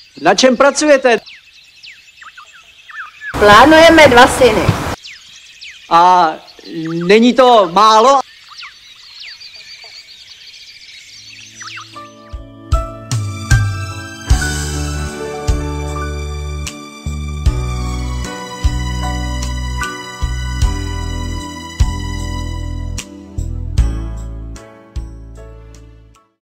Na čem pracujete? Plánujeme 2 syny. A není to málo?